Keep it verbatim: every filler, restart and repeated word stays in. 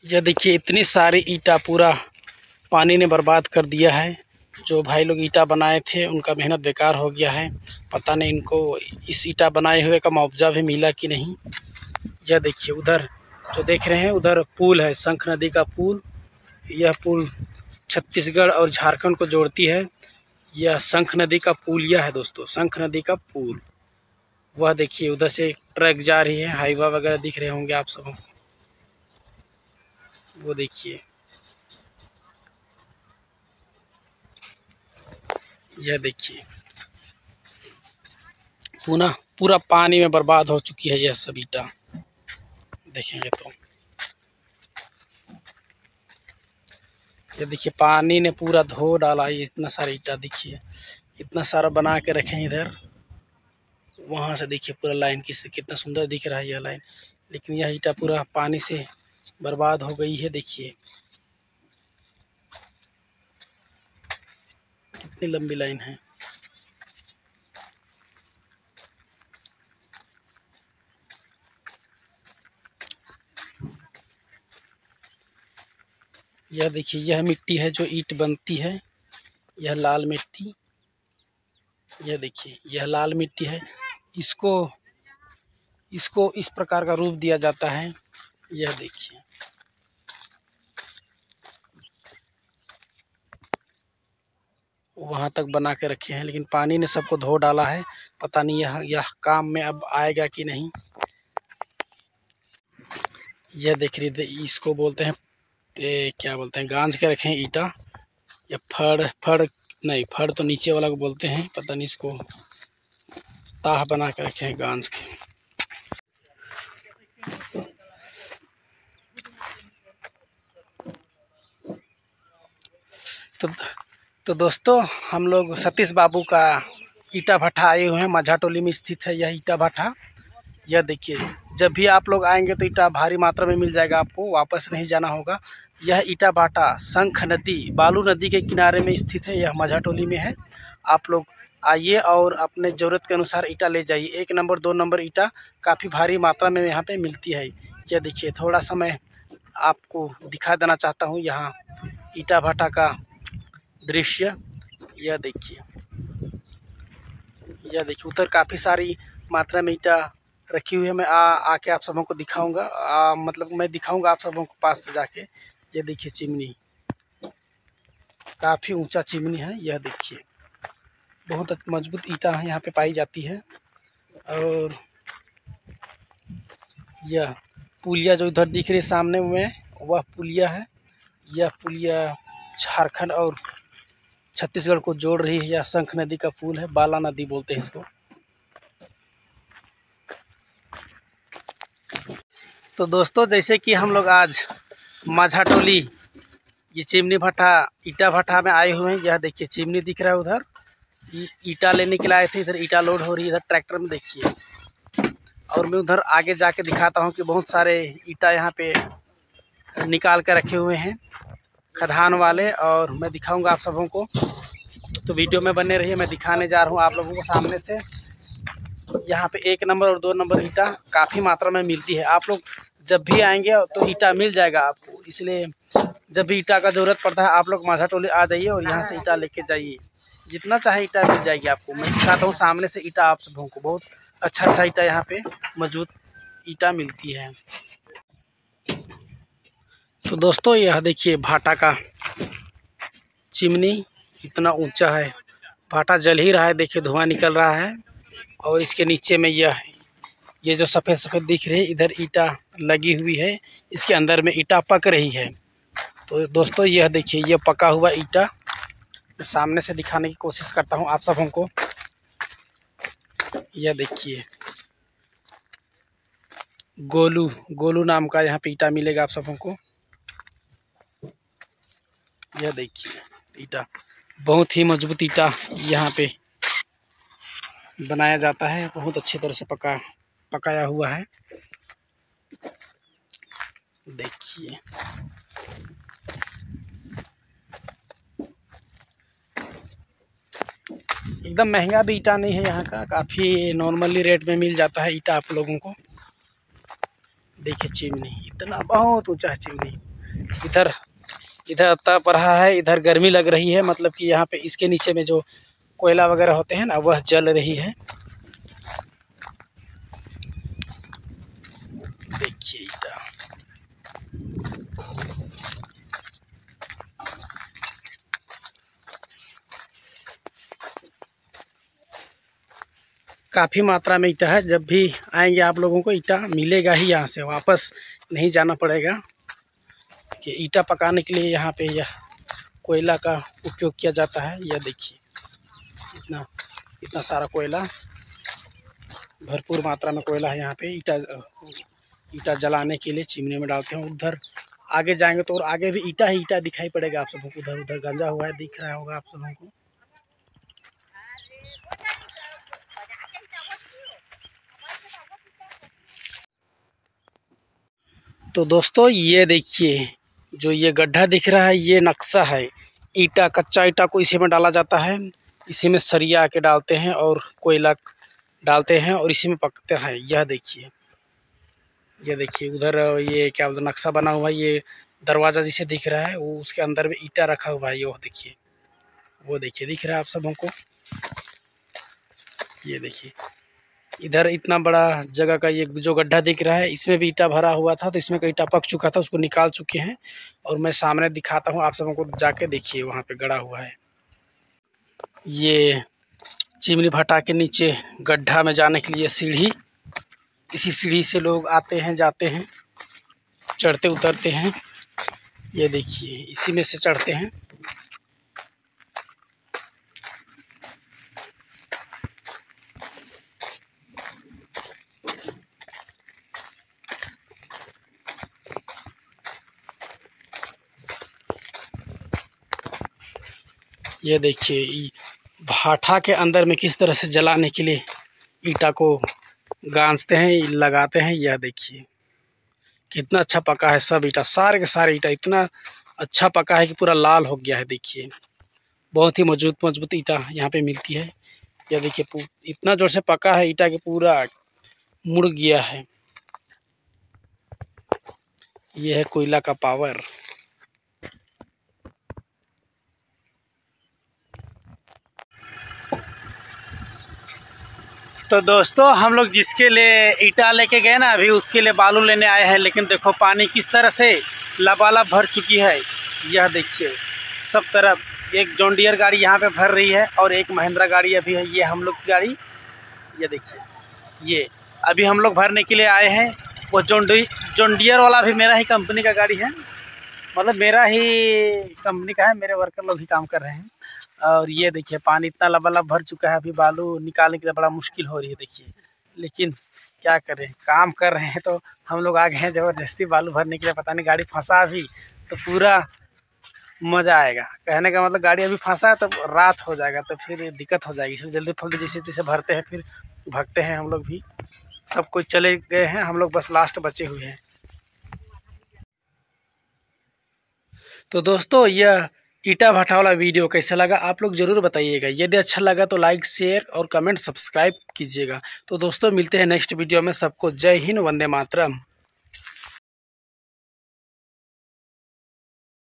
यह देखिए इतनी सारी ईटा पूरा पानी ने बर्बाद कर दिया है। जो भाई लोग ईटा बनाए थे उनका मेहनत बेकार हो गया है। पता नहीं इनको इस ईटा बनाए हुए का मुआवजा भी मिला कि नहीं। यह देखिए उधर जो देख रहे हैं उधर पुल है, शंख नदी का पुल। यह पुल छत्तीसगढ़ और झारखंड को जोड़ती है। यह शंख नदी का पुलिया है दोस्तों, शंख नदी का पुल। वह देखिए उधर से ट्रक जा रही है, हाईवा वगैरह दिख रहे होंगे आप सबको। वो देखिए यह देखिए पूरा पूरा पानी में बर्बाद हो चुकी है यह सब ईटा। देखेंगे तो ये देखिए पानी ने पूरा धो डाला है। इतना सारा ईटा देखिए, इतना सारा बना के रखे हैं इधर। वहाँ से देखिए पूरा लाइन किस कितना सुंदर दिख रहा है यह लाइन, लेकिन यह ईटा पूरा पानी से बर्बाद हो गई है। देखिए कितनी लंबी लाइन है। यह देखिए यह मिट्टी है जो ईंट बनती है, यह लाल मिट्टी। यह देखिए यह लाल मिट्टी है, इसको इसको इस प्रकार का रूप दिया जाता है। यह देखिए वहाँ तक बना के रखे हैं, लेकिन पानी ने सबको धो डाला है। पता नहीं यह यह काम में अब आएगा कि नहीं। यह देख रही थी, इसको बोलते हैं ए, क्या बोलते हैं, गांज के रखे हैं ईटा। या फड़ फड़ नहीं, फड़ तो नीचे वाला को बोलते हैं, पता नहीं। इसको ताह बना के रखे हैं गांज के। तो तो दोस्तों हम लोग सतीश बाबू का ईटा भट्ठा आए हुए हैं। माझा टोली में स्थित है यह ईटा भट्ठा। यह देखिए जब भी आप लोग आएंगे तो ईटा भारी मात्रा में मिल जाएगा, आपको वापस नहीं जाना होगा। यह ईटा भाटा शंख नदी, बालू नदी के किनारे में स्थित है। यह माझा टोली में है। आप लोग आइए और अपने ज़रूरत के अनुसार ईटा ले जाइए। एक नंबर दो नंबर ईटा काफ़ी भारी मात्रा में यहाँ पे मिलती है। यह देखिए थोड़ा सा मैं आपको दिखा देना चाहता हूँ यहाँ ईटा भाटा का दृश्य। यह देखिए यह देखिए उधर काफ़ी सारी मात्रा में ईटा रखी हुई है। मैं आ आके आप सबों को दिखाऊंगा, आ, मतलब मैं दिखाऊंगा आप सबों को पास से जाके। ये देखिए चिमनी, काफ़ी ऊंचा चिमनी है। यह देखिए बहुत मजबूत ईटा है यहाँ पे पाई जाती है। और यह पुलिया जो इधर दिख रही है सामने में, वह पुलिया है। यह पुलिया झारखंड और छत्तीसगढ़ को जोड़ रही है। यह शंख नदी का पुल है, बाला नदी बोलते हैं इसको। तो दोस्तों जैसे कि हम लोग आज माझा टोली ये चिमनी भट्ठा ईटा भट्ठा में आए हुए हैं। यह देखिए चिमनी दिख रहा है उधर, ईटा लेने के लिए आए थे। इधर ईटा लोड हो रही है, इधर ट्रैक्टर में देखिए। और मैं उधर आगे जाके दिखाता हूँ कि बहुत सारे ईटा यहाँ पे निकाल कर रखे हुए हैं खदान वाले, और मैं दिखाऊंगा आप सबों को। तो वीडियो में बने रहिए, मैं दिखाने जा रहा हूँ आप लोगों को सामने से। यहाँ पे एक नंबर और दो नंबर ईटा काफ़ी मात्रा में मिलती है। आप लोग जब भी आएंगे तो ईटा मिल जाएगा आपको, इसलिए जब भी ईटा का ज़रूरत पड़ता है आप लोग माझा टोली आ जाइए और यहाँ से ईटा लेके जाइए। जितना चाहे ईटा मिल जाएगी आपको। मैं दिखाता हूँ सामने से ईटा आप सबों को। बहुत अच्छा अच्छा ईटा यहाँ पे मौजूद ईटा मिलती है। तो दोस्तों यह देखिए भाटा का चिमनी इतना ऊंचा है, भाटा जल ही रहा है। देखिए धुआं निकल रहा है। और इसके नीचे में यह ये जो सफ़ेद सफ़ेद दिख रही है, इधर ईटा लगी हुई है। इसके अंदर में ईटा पक रही है। तो दोस्तों यह देखिए यह पका हुआ ईटा मैं सामने से दिखाने की कोशिश करता हूँ आप सबों को। यह देखिए गोलू गोलू नाम का यहाँ पे ईटा मिलेगा आप सबों को। यह देखिए ईटा बहुत ही मजबूत ईटा यहाँ पे बनाया जाता है। बहुत अच्छी तरह से पका पकाया हुआ है। देखिए एकदम महंगा भी ईटा नहीं है यहाँ का, काफ़ी नॉर्मली रेट में मिल जाता है ईटा आप लोगों को। देखिए चिमनी इतना बहुत ऊंचा है चिमनी। इधर इधर तप रहा है, इधर गर्मी लग रही है, मतलब कि यहाँ पे इसके नीचे में जो कोयला वगैरह होते हैं ना वह जल रही है। देखिए ईटा काफ़ी मात्रा में ईटा है। जब भी आएंगे आप लोगों को ईटा मिलेगा ही, यहाँ से वापस नहीं जाना पड़ेगा। कि ईटा पकाने के लिए यहाँ पे यह कोयला का उपयोग किया जाता है। यह देखिए इतना इतना सारा कोयला, भरपूर मात्रा में कोयला है यहाँ पे। ईटा ईटा जलाने के लिए चिमनी में डालते हैं। उधर आगे जाएंगे तो और आगे भी ईटा ही ईटा दिखाई पड़ेगा आप सबको। उधर उधर गंजा हुआ है, दिख रहा होगा आप सबों को। तो दोस्तों ये देखिए, जो ये गड्ढा दिख रहा है ये नक्शा है। ईटा, कच्चा ईटा को इसी में डाला जाता है। इसी में सरिया के डालते हैं और कोयला डालते हैं और इसी में पकते हैं। यह देखिए, ये देखिए उधर ये क्या बोलते नक्शा बना हुआ है। ये दरवाज़ा जिसे दिख रहा है वो उसके अंदर में ईटा रखा हुआ है। ये वो देखिए, वो देखिए दिख रहा है आप सबों को। ये देखिए इधर इतना बड़ा जगह का ये जो गड्ढा दिख रहा है इसमें भी ईटा भरा हुआ था। तो इसमें का ईटा पक चुका था, उसको निकाल चुके हैं और मैं सामने दिखाता हूँ आप सबों को। जाके देखिए वहाँ पे गड़ा हुआ है। ये चिमनी भट्टा के नीचे गड्ढा में जाने के लिए सीढ़ी, इसी सीढ़ी से लोग आते हैं जाते हैं, चढ़ते उतरते हैं। ये देखिए इसी में से चढ़ते हैं। ये देखिए भाठा के अंदर में किस तरह से जलाने के लिए ईटा को गांजते हैं, लगाते हैं। यह देखिए कितना अच्छा पका है सब ईटा, सारे के सारे ईटा इतना अच्छा पका है कि पूरा लाल हो गया है। देखिए बहुत ही मजबूत मजबूत ईटा यहाँ पे मिलती है। यह देखिए इतना जोर से पका है ईटा कि पूरा मुड़ गया है। यह है कोयला का पावर। तो दोस्तों हम लोग जिसके लिए ईटा लेके गए ना अभी, उसके लिए बालू लेने आए हैं। लेकिन देखो पानी किस तरह से लबालब भर चुकी है। यह देखिए सब तरफ एक जॉन डियर गाड़ी यहाँ पे भर रही है और एक महिंद्रा गाड़ी अभी है। ये हम लोग की गाड़ी, ये देखिए ये अभी हम लोग भरने के लिए आए हैं। वो जॉन डी जॉन डियर वाला भी मेरा ही कंपनी का गाड़ी है, मतलब मेरा ही कंपनी का है। मेरे वर्कर लोग ही काम कर रहे हैं। और ये देखिए पानी इतना लबालब भर चुका है, अभी बालू निकालने के लिए बड़ा मुश्किल हो रही है। देखिए लेकिन क्या करें, काम कर रहे हैं तो हम लोग आ गए हैं ज़बरदस्ती बालू भरने के लिए। पता नहीं गाड़ी फंसा भी तो पूरा मज़ा आएगा। कहने का मतलब गाड़ी अभी फंसा है तो रात हो जाएगा तो फिर दिक्कत हो जाएगी। इसलिए जल्दी फल्दी जैसे तैसे भरते हैं, फिर भागते हैं हम लोग भी। सब कोई चले गए हैं, हम लोग बस लास्ट बचे हुए हैं। तो दोस्तों यह ईटा भट्टा वाला वीडियो कैसा लगा आप लोग ज़रूर बताइएगा। यदि अच्छा लगा तो लाइक शेयर और कमेंट सब्सक्राइब कीजिएगा। तो दोस्तों मिलते हैं नेक्स्ट वीडियो में। सबको जय हिंद, वंदे मातरम।